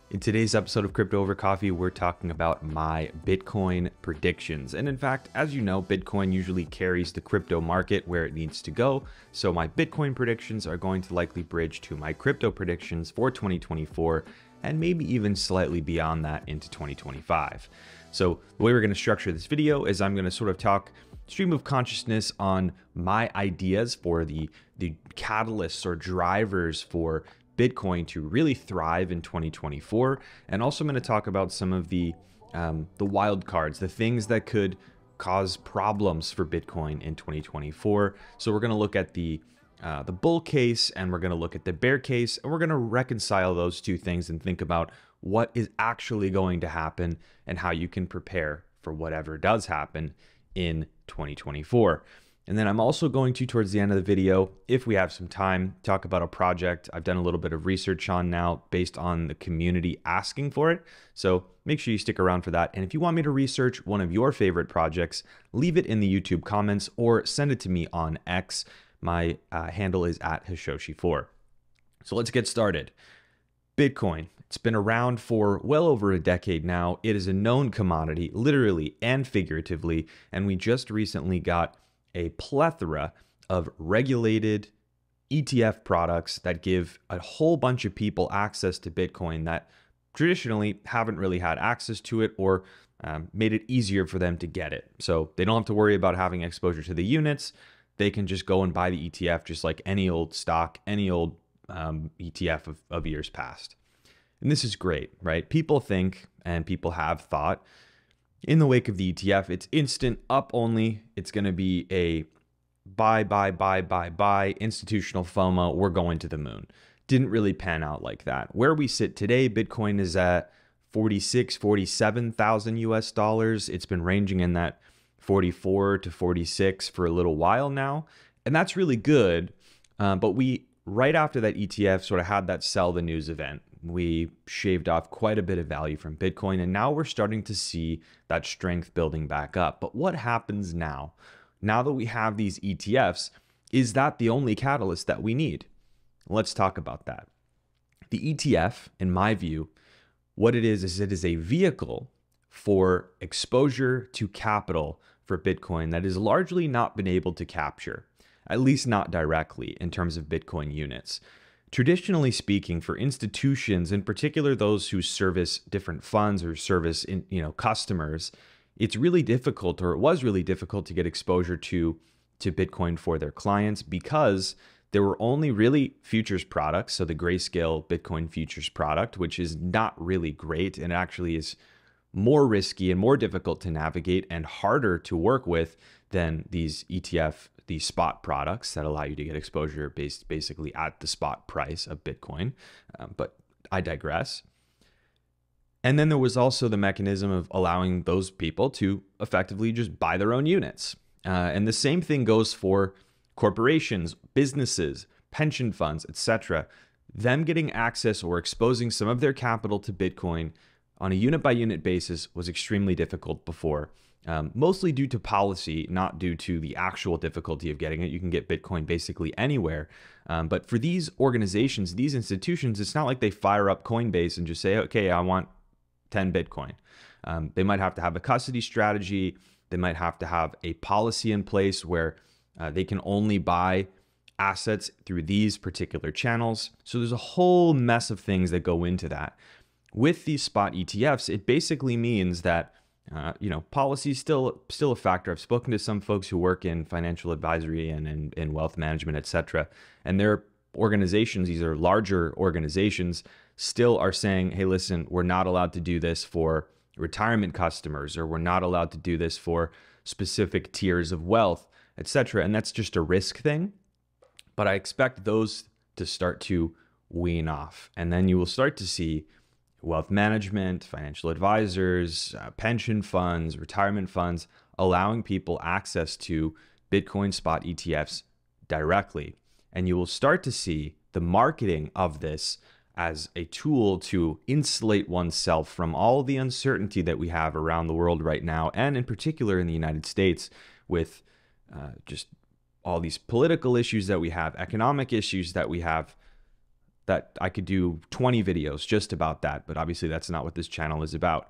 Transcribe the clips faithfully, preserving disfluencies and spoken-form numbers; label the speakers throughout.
Speaker 1: In today's episode of Crypto Over Coffee, we're talking about my Bitcoin predictions. And in fact, as you know, Bitcoin usually carries the crypto market where it needs to go. So my Bitcoin predictions are going to likely bridge to my crypto predictions for twenty twenty-four and maybe even slightly beyond that into twenty twenty-five. So the way we're going to structure this video is I'm going to sort of talk stream of consciousness on my ideas for the, the catalysts or drivers for Bitcoin to really thrive in twenty twenty-four. And also I'm going to talk about some of the um, the wild cards, the things that could cause problems for Bitcoin in twenty twenty-four. So we're going to look at the uh, the bull case and we're going to look at the bear case, and we're going to reconcile those two things and think about what is actually going to happen and how you can prepare for whatever does happen in twenty twenty-four. And then I'm also going to, towards the end of the video, if we have some time, talk about a project I've done a little bit of research on now based on the community asking for it. So make sure you stick around for that. And if you want me to research one of your favorite projects, leave it in the YouTube comments or send it to me on X. My uh, handle is at Hashoshi four. So let's get started. Bitcoin. It's been around for well over a decade now. It is a known commodity, literally and figuratively. And we just recently got a plethora of regulated E T F products that give a whole bunch of people access to Bitcoin that traditionally haven't really had access to it, or um, made it easier for them to get it. So they don't have to worry about having exposure to the units. They can just go and buy the E T F just like any old stock, any old um, E T F of, of years past. And this is great, right? People think, and people have thought, in the wake of the E T F, it's instant up only. It's going to be a buy, buy, buy, buy, buy, institutional FOMO. We're going to the moon. Didn't really pan out like that. Where we sit today, Bitcoin is at forty-six, forty-seven thousand U S dollars. It's been ranging in that forty-four to forty-six for a little while now. And that's really good. Um, but we, right after that E T F sort of had that sell the news event, we shaved off quite a bit of value from Bitcoin, and now we're starting to see that strength building back up. But what happens now? Now that we have these E T Fs, is that the only catalyst that we need? Let's talk about that. The E T F, in my view, what it is, is it is a vehicle for exposure to capital for Bitcoin that has largely not been able to capture, at least not directly in terms of Bitcoin units. Traditionally speaking, for institutions, in particular those who service different funds or service in, you know, customers, it's really difficult, or it was really difficult to get exposure to, to Bitcoin for their clients, because there were only really futures products. So the Grayscale Bitcoin futures product, which is not really great and actually is more risky and more difficult to navigate and harder to work with than these E T F, these spot products that allow you to get exposure based basically at the spot price of Bitcoin. Um, but I digress. And then there was also the mechanism of allowing those people to effectively just buy their own units. Uh, and the same thing goes for corporations, businesses, pension funds, et cetera. Them getting access or exposing some of their capital to Bitcoin on a unit by unit basis was extremely difficult before. Um, mostly due to policy, not due to the actual difficulty of getting it. You can get Bitcoin basically anywhere. Um, but for these organizations, these institutions, it's not like they fire up Coinbase and just say, okay, I want ten Bitcoin. Um, they might have to have a custody strategy. They might have to have a policy in place where uh, they can only buy assets through these particular channels. So there's a whole mess of things that go into that. With these spot E T Fs, it basically means that Uh, you know, policy is still still a factor. I've spoken to some folks who work in financial advisory and in, in wealth management, et cetera. And their organizations, these are larger organizations, still are saying, hey, listen, we're not allowed to do this for retirement customers, or we're not allowed to do this for specific tiers of wealth, et cetera. And that's just a risk thing. But I expect those to start to wean off. And then you will start to see wealth management, financial advisors, uh, pension funds, retirement funds, allowing people access to Bitcoin spot E T Fs directly. And you will start to see the marketing of this as a tool to insulate oneself from all the uncertainty that we have around the world right now, and in particular in the United States, with uh, just all these political issues that we have, economic issues that we have. that I could do twenty videos just about that, but obviously that's not what this channel is about.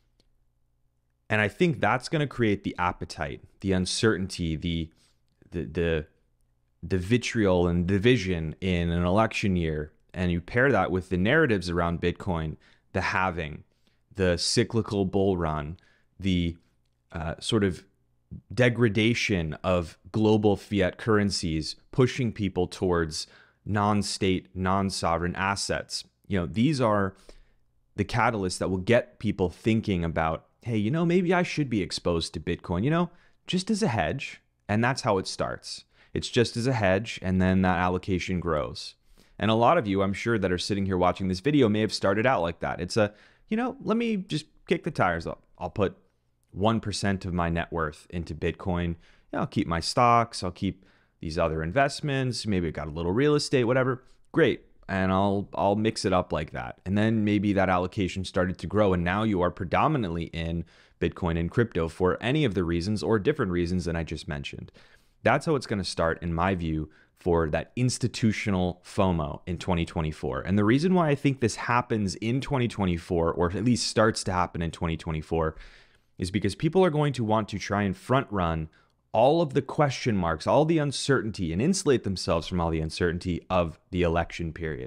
Speaker 1: And I think that's going to create the appetite, the uncertainty, the the the the vitriol and division in an election year. And you pair that with the narratives around Bitcoin, the halving, the cyclical bull run, the uh, sort of degradation of global fiat currencies, pushing people towards non-state, non-sovereign assets. You know, these are the catalysts that will get people thinking about, hey, you know, maybe I should be exposed to Bitcoin, you know, just as a hedge. And that's how it starts. It's just as a hedge, and then that allocation grows. And a lot of you, I'm sure, that are sitting here watching this video may have started out like that. It's a, you know, let me just kick the tires up. I'll put one percent of my net worth into Bitcoin. You know, I'll keep my stocks. I'll keep these other investments. Maybe I got a little real estate, whatever. Great. And I'll I'll mix it up like that. And then maybe that allocation started to grow, and now you are predominantly in Bitcoin and crypto for any of the reasons or different reasons that I just mentioned. That's how it's going to start, in my view, for that institutional FOMO in twenty twenty-four. And the reason why I think this happens in twenty twenty-four, or at least starts to happen in twenty twenty-four, is because people are going to want to try and front run all of the question marks, all the uncertainty, and insulate themselves from all the uncertainty of the election period.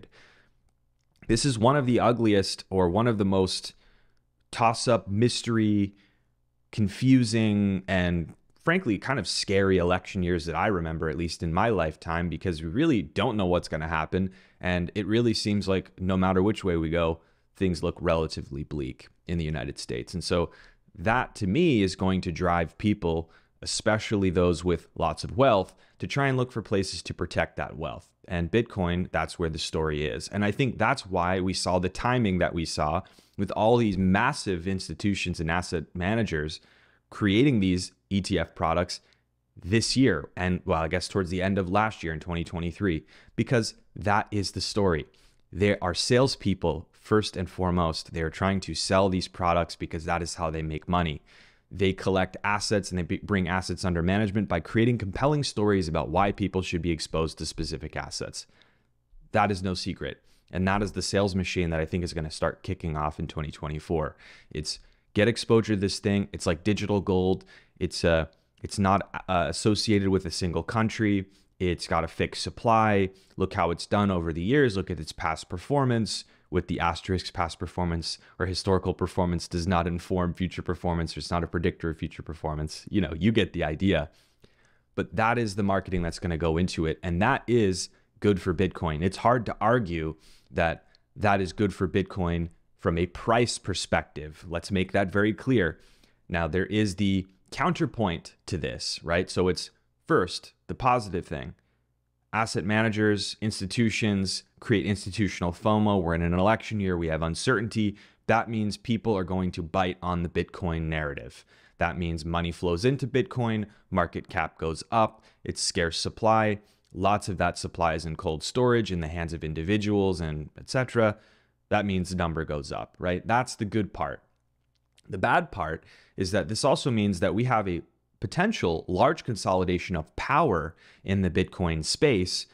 Speaker 1: This is one of the ugliest, or one of the most toss-up, mystery, confusing, and frankly kind of scary election years that I remember, at least in my lifetime, because we really don't know what's going to happen. And it really seems like no matter which way we go, things look relatively bleak in the United States. And so that, to me, is going to drive people, especially those with lots of wealth, to try and look for places to protect that wealth. And Bitcoin, that's where the story is. And I think that's why we saw the timing that we saw with all these massive institutions and asset managers creating these E T F products this year. And well, I guess towards the end of last year in twenty twenty-three, because that is the story. There are salespeople, first and foremost. They're trying to sell these products because that is how they make money. They collect assets and they bring assets under management by creating compelling stories about why people should be exposed to specific assets. That is no secret. And that is the sales machine that I think is going to start kicking off in twenty twenty-four. It's get exposure to this thing. It's like digital gold. It's uh, it's not uh, associated with a single country. It's got a fixed supply. Look how it's done over the years. Look at its past performance, with the asterisk. Past performance or historical performance does not inform future performance. It's not a predictor of future performance. You know, you get the idea. But that is the marketing that's going to go into it. And that is good for Bitcoin. It's hard to argue that that is good for Bitcoin from a price perspective. Let's make that very clear. Now, there is the counterpoint to this, right? So it's first, the positive thing. Asset managers, institutions create institutional FOMO. We're in an election year. We have uncertainty. That means people are going to bite on the Bitcoin narrative. That means money flows into Bitcoin, market cap goes up, it's scarce supply. Lots of that supply is in cold storage in the hands of individuals and et cetera. That means the number goes up, right? That's the good part. The bad part is that this also means that we have a potential large consolidation of power in the Bitcoin space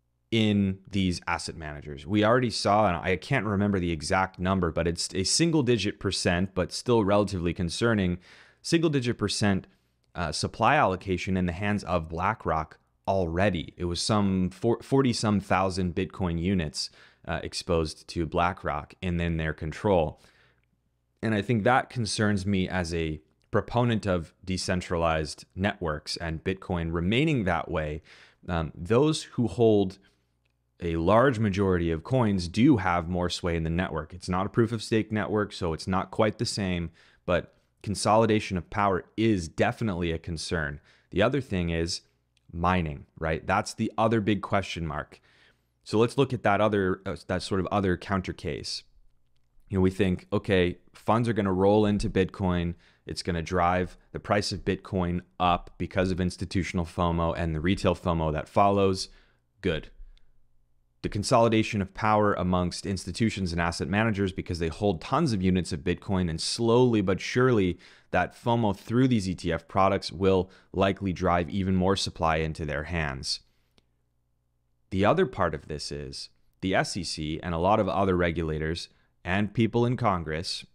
Speaker 1: in these asset managers. We already saw, and I can't remember the exact number, but it's a single digit percent, but still relatively concerning, single digit percent uh, supply allocation in the hands of BlackRock already. It was some forty some thousand Bitcoin units uh, exposed to BlackRock and in their control. And I think that concerns me as a proponent of decentralized networks and Bitcoin remaining that way. Um, those who hold a large majority of coins do have more sway in the network. It's not a proof of stake network, so it's not quite the same, but consolidation of power is definitely a concern. The other thing is mining, right? That's the other big question mark. So let's look at that other, uh, that sort of other counter case. You know, we think, okay, funds are going to roll into Bitcoin. It's going to drive the price of Bitcoin up because of institutional FOMO and the retail FOMO that follows. Good. The consolidation of power amongst institutions and asset managers because they hold tons of units of Bitcoin, and slowly but surely that FOMO through these E T F products will likely drive even more supply into their hands. The other part of this is the S E C and a lot of other regulators and people in Congress,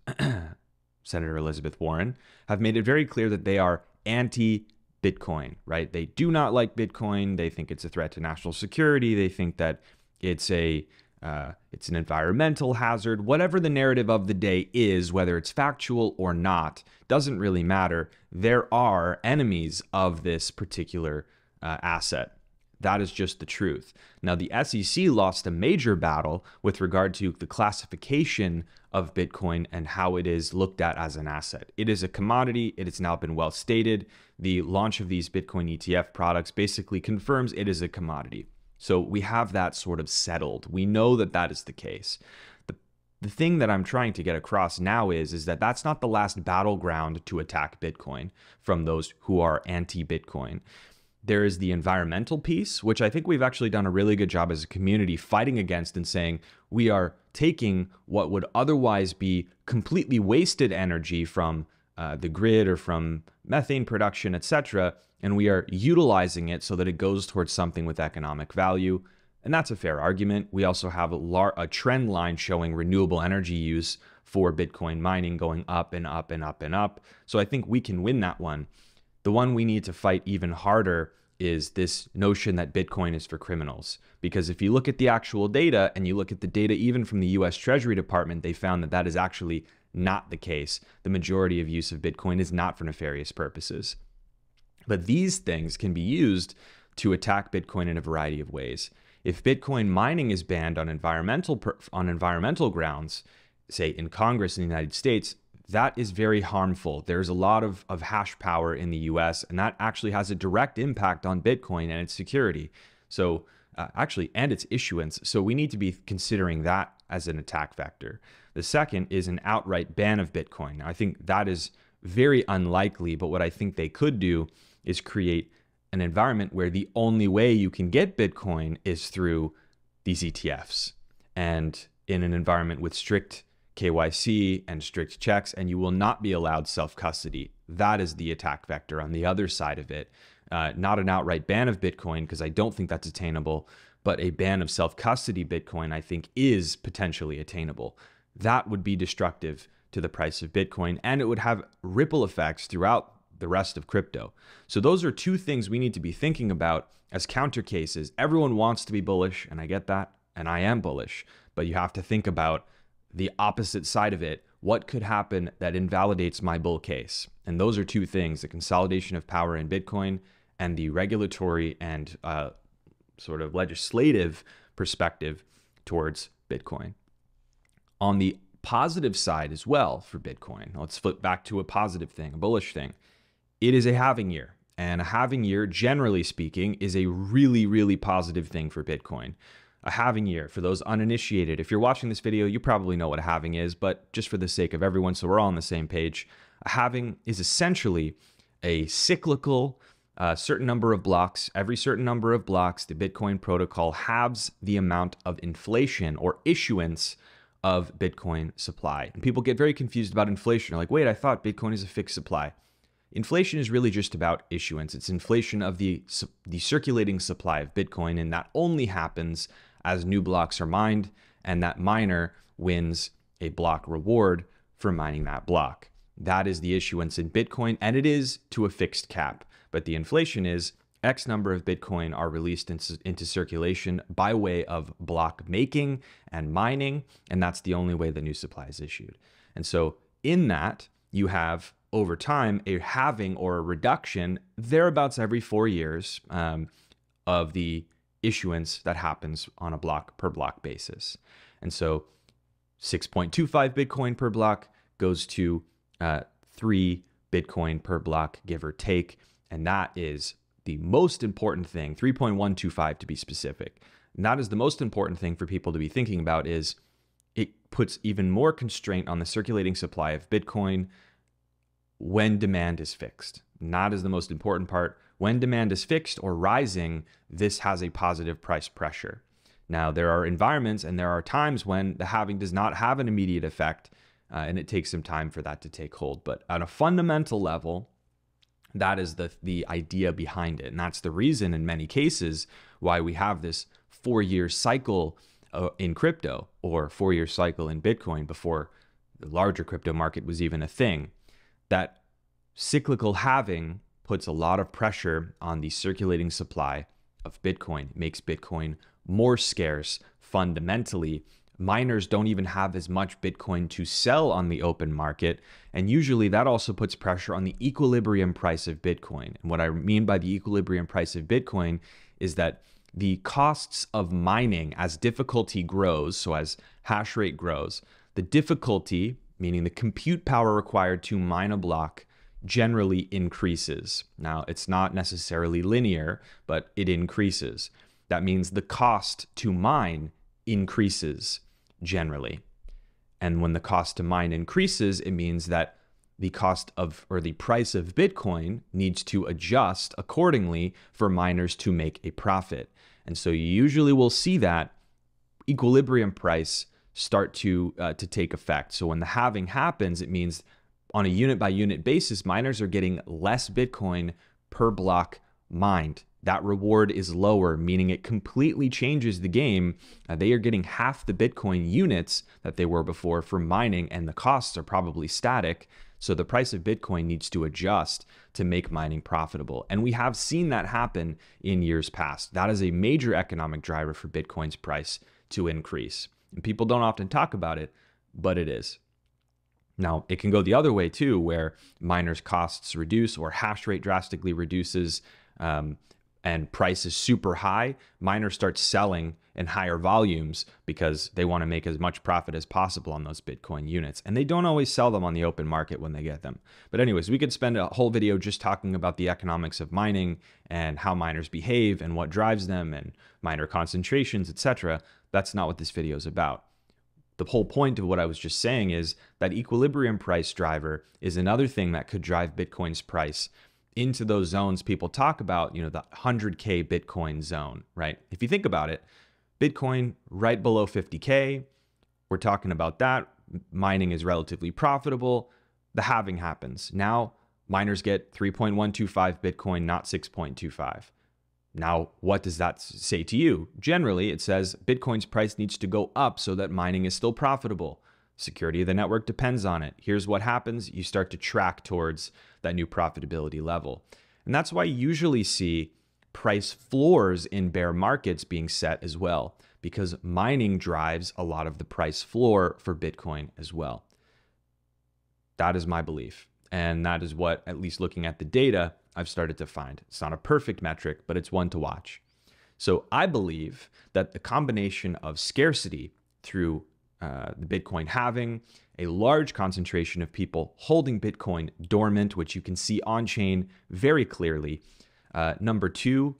Speaker 1: Senator Elizabeth Warren, have made it very clear that they are anti-Bitcoin, right? They do not like Bitcoin. They think it's a threat to national security. They think that it's a uh, it's an environmental hazard. Whatever the narrative of the day is, whether it's factual or not, doesn't really matter. There are enemies of this particular uh, asset. That is just the truth. Now, the S E C lost a major battle with regard to the classification of Bitcoin and how it is looked at as an asset. It is a commodity. It has now been well stated. The launch of these Bitcoin E T F products basically confirms it is a commodity. So we have that sort of settled. We know that that is the case. The, the thing that I'm trying to get across now is, is that that's not the last battleground to attack Bitcoin from those who are anti-Bitcoin. There is the environmental piece, which I think we've actually done a really good job as a community fighting against and saying we are taking what would otherwise be completely wasted energy from uh, the grid or from methane production, et cetera, and we are utilizing it so that it goes towards something with economic value. And that's a fair argument. We also have a, lar- a trend line showing renewable energy use for Bitcoin mining going up and up and up and up. So I think we can win that one. The one we need to fight even harder is this notion that Bitcoin is for criminals. Because if you look at the actual data and you look at the data even from the U S Treasury Department, they found that that is actually not the case. The majority of use of Bitcoin is not for nefarious purposes. But these things can be used to attack Bitcoin in a variety of ways. If Bitcoin mining is banned on environmental on environmental grounds, say in Congress in the United States, that is very harmful. There's a lot of, of hash power in the U S, and that actually has a direct impact on Bitcoin and its security. So uh, actually, and its issuance. So we need to be considering that as an attack vector. The second is an outright ban of Bitcoin. Now, I think that is very unlikely, but what I think they could do is create an environment where the only way you can get Bitcoin is through these E T Fs, and in an environment with strict K Y C and strict checks, and you will not be allowed self-custody. That is the attack vector on the other side of it. Uh, not an outright ban of Bitcoin, because I don't think that's attainable, but a ban of self-custody Bitcoin, I think, is potentially attainable. That would be destructive to the price of Bitcoin, and it would have ripple effects throughout the rest of crypto. So those are two things we need to be thinking about as counter cases. Everyone wants to be bullish, and I get that, and I am bullish, but you have to think about the opposite side of it. What could happen that invalidates my bull case? And those are two things: the consolidation of power in Bitcoin and the regulatory and uh, sort of legislative perspective towards Bitcoin. On the positive side as well for Bitcoin, let's flip back to a positive thing, a bullish thing. It is a halving year, and a halving year, generally speaking, is a really, really positive thing for Bitcoin. A halving year, for those uninitiated, if you're watching this video, you probably know what a halving is, but just for the sake of everyone, so we're all on the same page, a halving is essentially a cyclical, uh, certain number of blocks. Every certain number of blocks, the Bitcoin protocol halves the amount of inflation or issuance of Bitcoin supply. And people get very confused about inflation. They're like, wait, I thought Bitcoin is a fixed supply. Inflation is really just about issuance. It's inflation of the, the circulating supply of Bitcoin, and that only happens as new blocks are mined, and that miner wins a block reward for mining that block. That is the issuance in Bitcoin, and it is to a fixed cap. But the inflation is X number of Bitcoin are released into, into circulation by way of block making and mining, and that's the only way the new supply is issued. And so in that, you have over time a halving or a reduction thereabouts every four years um, of the issuance that happens on a block per block basis. And so six point two five Bitcoin per block goes to uh, three Bitcoin per block, give or take. And that is the most important thing, three point one two five to be specific. And that is the most important thing for people to be thinking about. Is it puts even more constraint on the circulating supply of Bitcoin when demand is fixed. Not as the most important part. When demand is fixed or rising, this has a positive price pressure. Now, there are environments and there are times when the halving does not have an immediate effect, uh, and it takes some time for that to take hold. But on a fundamental level, that is the, the idea behind it. And that's the reason in many cases why we have this four-year cycle uh, in crypto, or four-year cycle in Bitcoin before the larger crypto market was even a thing. That cyclical halving puts a lot of pressure on the circulating supply of Bitcoin. It makes Bitcoin more scarce fundamentally. Miners don't even have as much Bitcoin to sell on the open market. And usually that also puts pressure on the equilibrium price of Bitcoin. And what I mean by the equilibrium price of Bitcoin is that the costs of mining, as difficulty grows, so as hash rate grows, the difficulty, meaning the compute power required to mine a block, generally increases. Now, it's not necessarily linear, but it increases. That means the cost to mine increases generally. And when the cost to mine increases, it means that the cost of, or the price of Bitcoin needs to adjust accordingly for miners to make a profit. And so you usually will see that equilibrium price start to, uh, to take effect. So when the halving happens, it means on a unit by unit basis, miners are getting less Bitcoin per block mined. That reward is lower, meaning it completely changes the game. Uh, they are getting half the Bitcoin units that they were before for mining, and the costs are probably static. So the price of Bitcoin needs to adjust to make mining profitable. And we have seen that happen in years past. That is a major economic driver for Bitcoin's price to increase. And people don't often talk about it, but it is. Now, it can go the other way too, where miners' costs reduce or hash rate drastically reduces, um, and price is super high. Miners start selling in higher volumes because they want to make as much profit as possible on those Bitcoin units. And they don't always sell them on the open market when they get them. But anyways, we could spend a whole video just talking about the economics of mining and how miners behave and what drives them and miner concentrations, et cetera. That's not what this video is about. The whole point of what I was just saying is that equilibrium price driver is another thing that could drive Bitcoin's price into those zones people talk about, you know, the one hundred K Bitcoin zone, right? If you think about it, Bitcoin right below fifty K, we're talking about that. Mining is relatively profitable. The halving happens. Now miners get three point one two five Bitcoin, not six point two five. Now, what does that say to you? Generally, it says Bitcoin's price needs to go up so that mining is still profitable. Security of the network depends on it. Here's what happens. You start to track towards that new profitability level. And that's why you usually see price floors in bear markets being set as well, because mining drives a lot of the price floor for Bitcoin as well. That is my belief. And that is what, at least looking at the data, I've started to find. It's not a perfect metric, but it's one to watch. So I believe that the combination of scarcity through uh, the Bitcoin halving, a large concentration of people holding Bitcoin dormant, which you can see on chain very clearly. Uh, number two,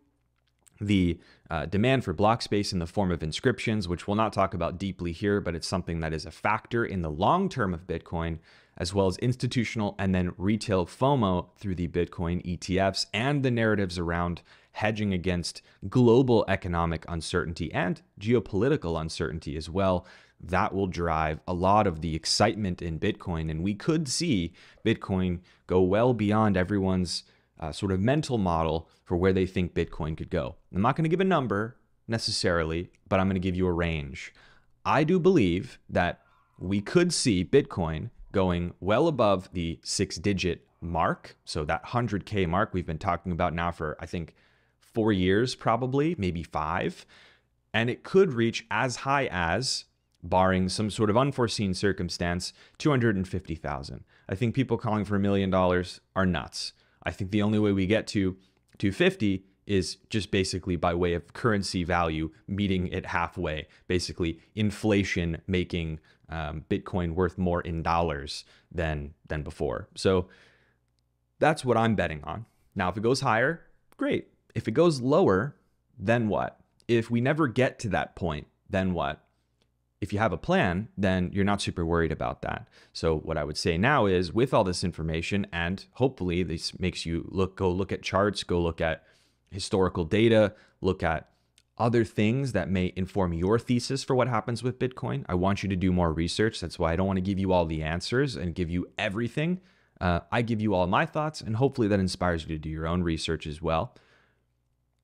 Speaker 1: the uh, demand for block space in the form of inscriptions, which we'll not talk about deeply here, but it's something that is a factor in the long term of Bitcoin, as well as institutional and then retail FOMO through the Bitcoin E T Fs and the narratives around hedging against global economic uncertainty and geopolitical uncertainty as well. That will drive a lot of the excitement in Bitcoin, and we could see Bitcoin go well beyond everyone's uh, sort of mental model for where they think Bitcoin could go. I'm not going to give a number necessarily, but I'm going to give you a range. I do believe that we could see Bitcoin going well above the six-digit mark, so that one hundred K mark we've been talking about now for, I think, four years probably, maybe five, and it could reach as high as, barring some sort of unforeseen circumstance, two hundred fifty thousand. I think people calling for a million dollars are nuts. I think the only way we get to two hundred fifty is just basically by way of currency value meeting it halfway, basically inflation making um, Bitcoin worth more in dollars than, than before. So that's what I'm betting on. Now, if it goes higher, great. If it goes lower, then what? If we never get to that point, then what? If you have a plan, then you're not super worried about that. So what I would say now is, with all this information, and hopefully this makes you look, go look at charts, go look at historical data, look at other things that may inform your thesis for what happens with Bitcoin. I want you to do more research. That's why I don't want to give you all the answers and give you everything. Uh, I give you all my thoughts, and hopefully that inspires you to do your own research as well.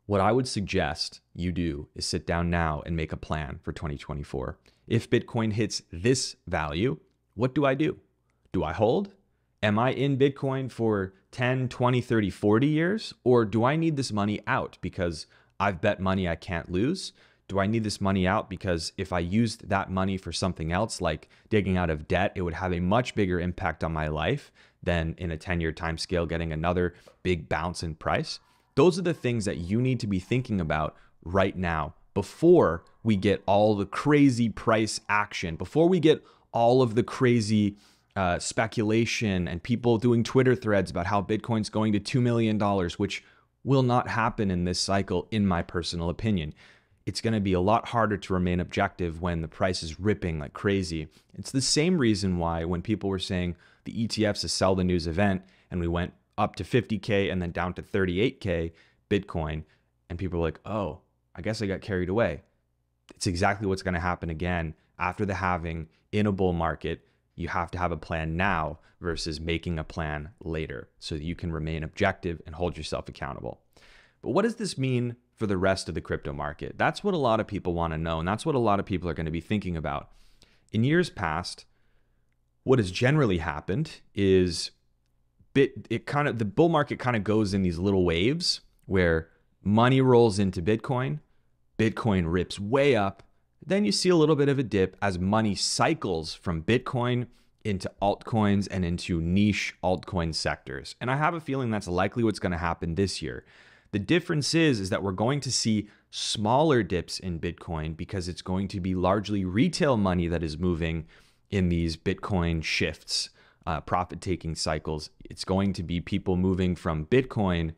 Speaker 1: What I would suggest you do is sit down now and make a plan for twenty twenty-four. If Bitcoin hits this value, what do I do? Do I hold? Am I in Bitcoin for ten, twenty, thirty, forty years? Or do I need this money out because I've bet money I can't lose? Do I need this money out because if I used that money for something else, like digging out of debt, it would have a much bigger impact on my life than in a ten-year time scale getting another big bounce in price? Those are the things that you need to be thinking about right now before we get all the crazy price action, before we get all of the crazy uh, speculation and people doing Twitter threads about how Bitcoin's going to two million dollars, which will not happen in this cycle, in my personal opinion. It's going to be a lot harder to remain objective when the price is ripping like crazy. It's the same reason why when people were saying the E T F's a sell the news event and we went up to fifty K and then down to thirty-eight K Bitcoin, and people were like, oh, I guess I got carried away. It's exactly what's going to happen again after the halving in a bull market. You have to have a plan now versus making a plan later so that you can remain objective and hold yourself accountable. But what does this mean for the rest of the crypto market? That's what a lot of people want to know, and that's what a lot of people are going to be thinking about. In years past, what has generally happened is bit it kind of the bull market kind of goes in these little waves where money rolls into Bitcoin, Bitcoin rips way up, then you see a little bit of a dip as money cycles from Bitcoin into altcoins and into niche altcoin sectors. And I have a feeling that's likely what's going to happen this year. The difference is, is that we're going to see smaller dips in Bitcoin because it's going to be largely retail money that is moving in these Bitcoin shifts, uh, profit-taking cycles. It's going to be people moving from Bitcoin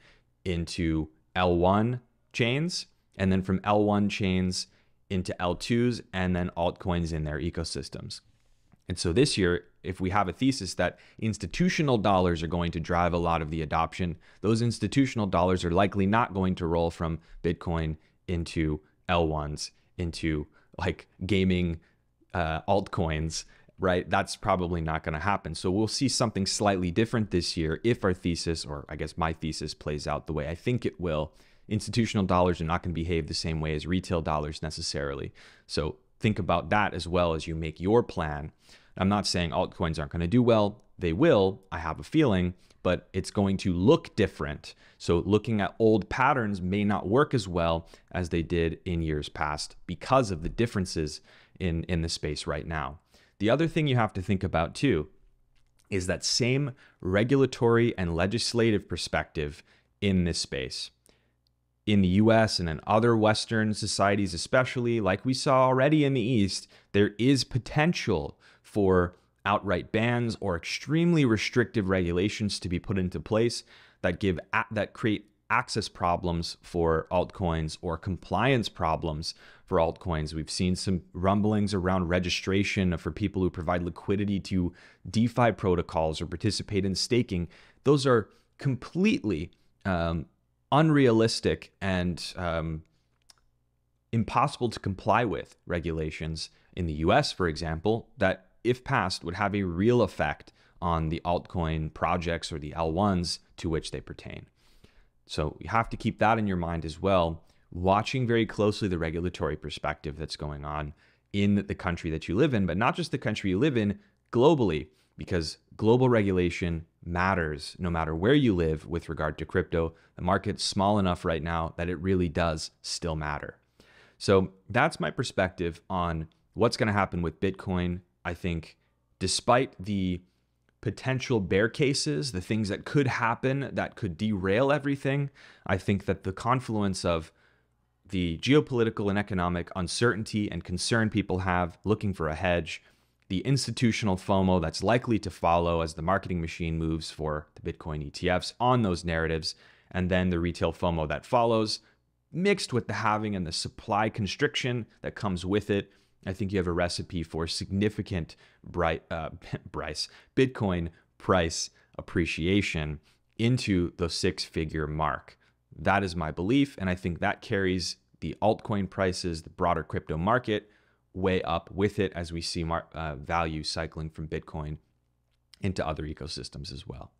Speaker 1: into L one chains, and then from L one chains into L twos, and then altcoins in their ecosystems. And so this year, if we have a thesis that institutional dollars are going to drive a lot of the adoption, those institutional dollars are likely not going to roll from Bitcoin into L ones, into like gaming uh, altcoins, right? That's probably not going to happen. So we'll see something slightly different this year if our thesis, or I guess my thesis, plays out the way I think it will. Institutional dollars are not going to behave the same way as retail dollars necessarily. So think about that as well as you make your plan. I'm not saying altcoins aren't going to do well. They will, I have a feeling, but it's going to look different. So looking at old patterns may not work as well as they did in years past because of the differences in, in the space right now. The other thing you have to think about too is that same regulatory and legislative perspective in this space. In the U S and in other Western societies, especially like we saw already in the East, there is potential for outright bans or extremely restrictive regulations to be put into place that give that create access problems for altcoins or compliance problems for altcoins. We've seen some rumblings around registration for people who provide liquidity to DeFi protocols or participate in staking. Those are completely um, unrealistic and um, impossible to comply with regulations in the U S, for example, that if passed would have a real effect on the altcoin projects or the L ones to which they pertain. So you have to keep that in your mind as well, watching very closely the regulatory perspective that's going on in the country that you live in, but not just the country you live in, globally, because global regulation matters no matter where you live with regard to crypto. The market's small enough right now that it really does still matter. So that's my perspective on what's going to happen with Bitcoin. I think despite the potential bear cases, the things that could happen that could derail everything, I think that the confluence of the geopolitical and economic uncertainty and concern people have looking for a hedge, the institutional FOMO that's likely to follow as the marketing machine moves for the Bitcoin E T Fs on those narratives, and then the retail FOMO that follows, mixed with the halving and the supply constriction that comes with it, I think you have a recipe for significant bright, uh, Bryce, Bitcoin price appreciation into the six-figure mark. That is my belief, and I think that carries the altcoin prices, the broader crypto market, way up with it as we see mar- uh, value cycling from Bitcoin into other ecosystems as well.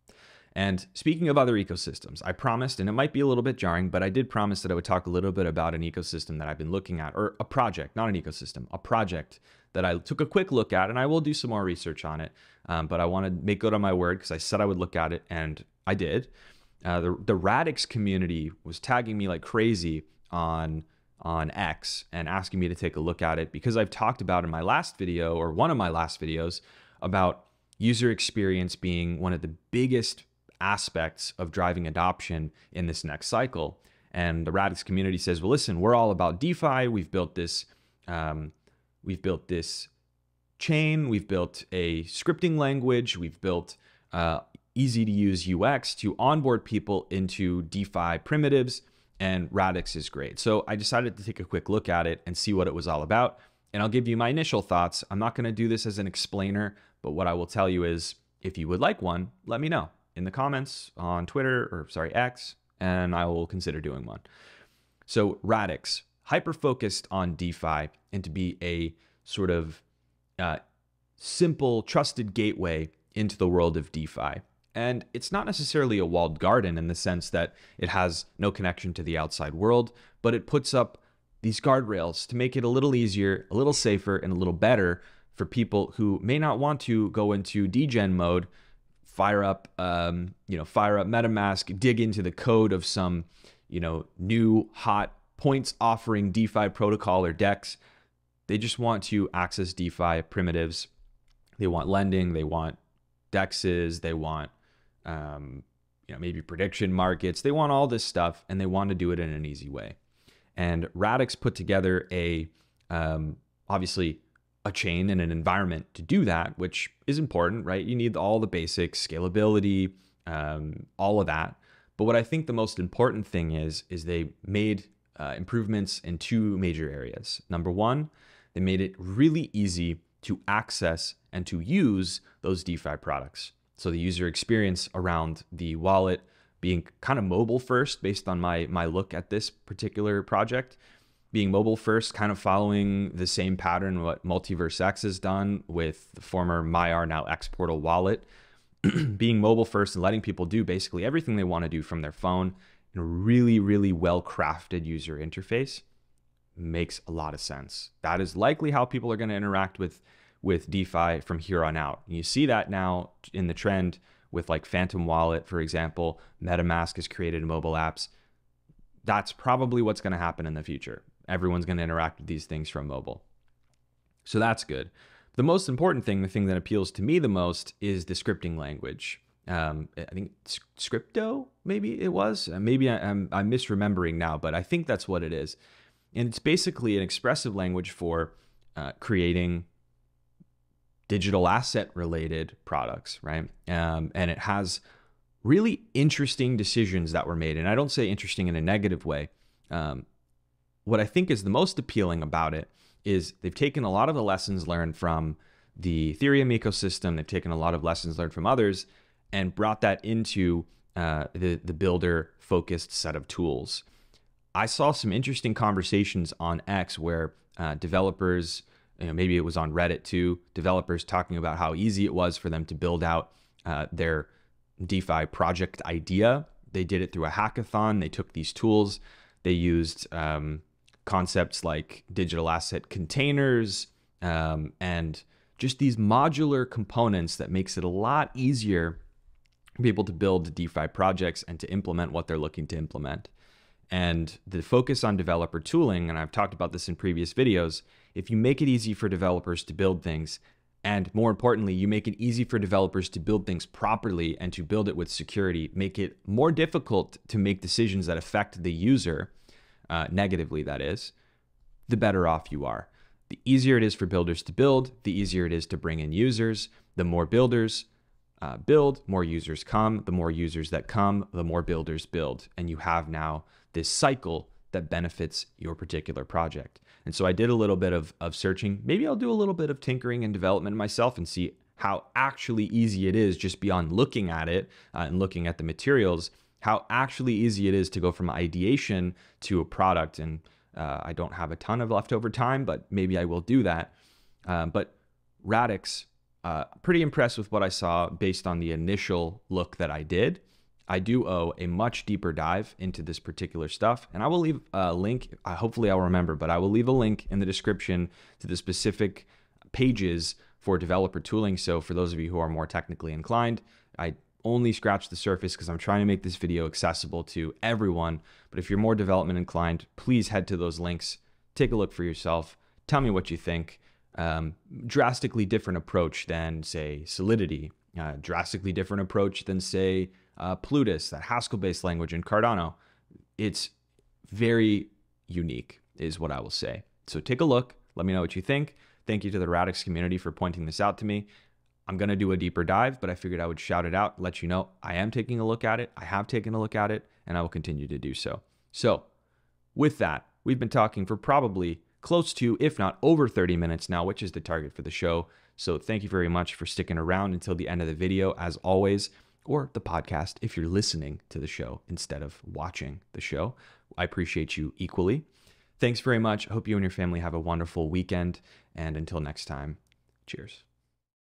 Speaker 1: And speaking of other ecosystems, I promised, and it might be a little bit jarring, but I did promise that I would talk a little bit about an ecosystem that I've been looking at, or a project, not an ecosystem, a project that I took a quick look at, and I will do some more research on it. Um, but I want to make good on my word because I said I would look at it, and I did. Uh, the, the Radix community was tagging me like crazy on on X and asking me to take a look at it because I've talked about in my last video, or one of my last videos, about user experience being one of the biggest aspects of driving adoption in this next cycle. And the Radix community says, well, listen, we're all about DeFi. We've built this, um, we've built this chain. We've built a scripting language. We've built uh, easy to use U X to onboard people into DeFi primitives, and Radix is great. So I decided to take a quick look at it and see what it was all about. And I'll give you my initial thoughts. I'm not going to do this as an explainer, but what I will tell you is if you would like one, let me know in the comments on Twitter, or sorry, X, and I will consider doing one. So Radix, hyper-focused on DeFi and to be a sort of uh, simple, trusted gateway into the world of DeFi. And it's not necessarily a walled garden in the sense that it has no connection to the outside world, but it puts up these guardrails to make it a little easier, a little safer, and a little better for people who may not want to go into degen mode, fire up, um, you know, fire up MetaMask, dig into the code of some, you know, new hot points offering DeFi protocol or DEX. They just want to access DeFi primitives. They want lending. They want DEXs. They want, um, you know, maybe prediction markets. They want all this stuff, and they want to do it in an easy way. And Radix put together a, um, obviously, a chain and an environment to do that, which is important, right? You need all the basics, scalability, um, all of that. But what I think the most important thing is, is they made uh, improvements in two major areas. Number one, they made it really easy to access and to use those DeFi products. So the user experience around the wallet being kind of mobile first, based on my, my look at this particular project, being mobile first, kind of following the same pattern what Multiverse X has done with the former Myar, now X Portal wallet, being mobile first and letting people do basically everything they want to do from their phone in a really, really well-crafted user interface makes a lot of sense. That is likely how people are going to interact with, with DeFi from here on out. And you see that now in the trend with like Phantom Wallet, for example. MetaMask has created mobile apps. That's probably what's going to happen in the future. Everyone's going to interact with these things from mobile. So that's good. The most important thing, the thing that appeals to me the most, is the scripting language. Um, I think Scripto, maybe it was. Maybe I'm, I'm misremembering now, but I think that's what it is. And it's basically an expressive language for uh, creating digital asset related products, right? Um, and it has really interesting decisions that were made. And I don't say interesting in a negative way. Um, what I think is the most appealing about it is they've taken a lot of the lessons learned from the Ethereum ecosystem. They've taken a lot of lessons learned from others and brought that into uh, the, the builder focused set of tools. I saw some interesting conversations on X where uh, developers, you know, maybe it was on Reddit too, developers talking about how easy it was for them to build out uh, their DeFi project idea. They did it through a hackathon. They took these tools. They used um, concepts like digital asset containers um, and just these modular components that makes it a lot easier for people to build DeFi projects and to implement what they're looking to implement. And the focus on developer tooling, and I've talked about this in previous videos, if you make it easy for developers to build things, and more importantly, you make it easy for developers to build things properly and to build it with security, make it more difficult to make decisions that affect the user, uh, negatively that is, the better off you are. The easier it is for builders to build, the easier it is to bring in users. The more builders uh, build, more users come. The more users that come, the more builders build. And you have now this cycle that benefits your particular project. And so I did a little bit of, of searching. Maybe I'll do a little bit of tinkering and development myself and see how actually easy it is, just beyond looking at it uh, and looking at the materials, how actually easy it is to go from ideation to a product. And uh, I don't have a ton of leftover time, but maybe I will do that. Um, but Radix uh, pretty impressed with what I saw based on the initial look that I did. I do owe a much deeper dive into this particular stuff, and I will leave a link. Uh, hopefully I'll remember, but I will leave a link in the description to the specific pages for developer tooling. So for those of you who are more technically inclined, I only scratched the surface because I'm trying to make this video accessible to everyone. But if you're more development inclined, please head to those links, take a look for yourself, tell me what you think. Um, drastically different approach than, say, Solidity, uh, drastically different approach than, say, uh, Plutus, that Haskell-based language, in Cardano. It's very unique, is what I will say. So take a look, let me know what you think. Thank you to the Radix community for pointing this out to me. I'm going to do a deeper dive, but I figured I would shout it out, let you know I am taking a look at it. I have taken a look at it, and I will continue to do so. So with that, we've been talking for probably close to, if not over thirty minutes now, which is the target for the show. So thank you very much for sticking around until the end of the video, as always, or the podcast if you're listening to the show instead of watching the show. I appreciate you equally. Thanks very much. I hope you and your family have a wonderful weekend. And until next time, cheers.